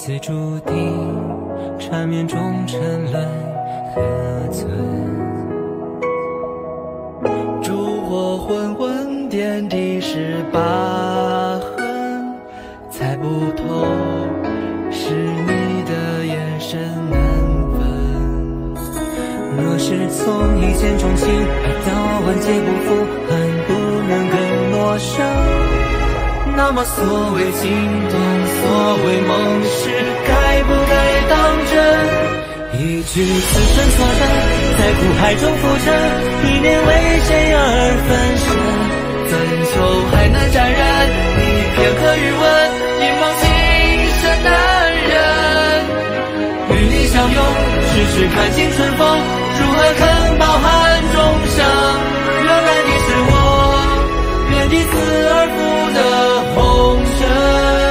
此注定，缠绵中沉沦何存？ 烛火昏昏，点滴是疤痕，猜不透是你的眼神难分。 若是从一见钟情爱到万劫不复，恨不能更陌生， 那么所谓心动，所谓梦事，该不该当真？ 一句此生错认，在苦海中浮沉，一念为谁而分身？ 怎求还能沾染你片刻余温，一梦情深难忍。与你相拥，时时看尽春风，如何肯饱含众生？原来你是我愿抵死而赴的红尘。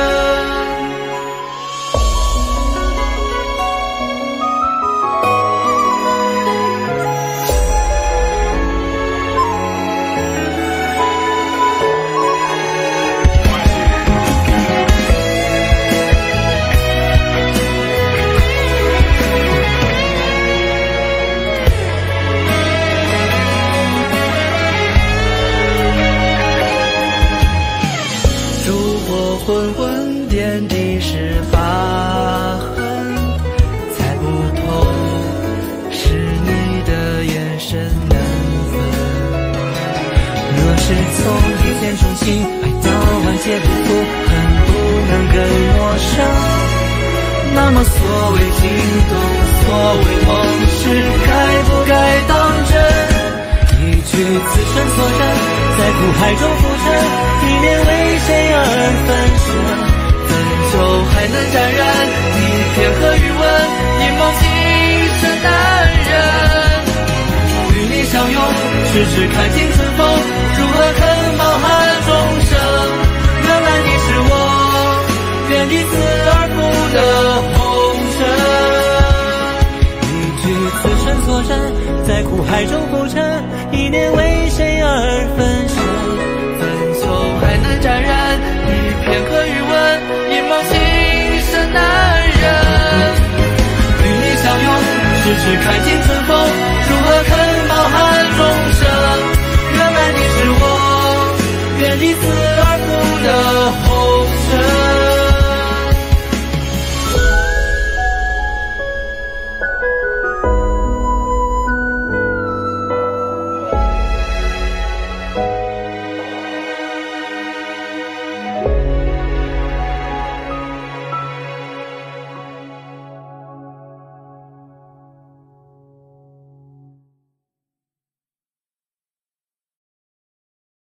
昏昏点滴是疤痕，猜不透是你的眼神难分。 若是从一见钟情爱到万劫不复，恨不能更陌生， 那么所谓心动，所谓梦事，该不该当真？ 一句此生错认，在苦海中浮沉，一念为谁而分身？ 怎求还能沾染你片刻余温，一梦情深难忍。与你相拥，时时看尽春风，如何肯饱含众生？原来你是我愿抵死而赴的红尘。 一句此生错认，在苦海中浮沉，一念为谁而分身？ 怎求还能沾染你片刻余温，一梦情深难忍。与你相拥，时时看尽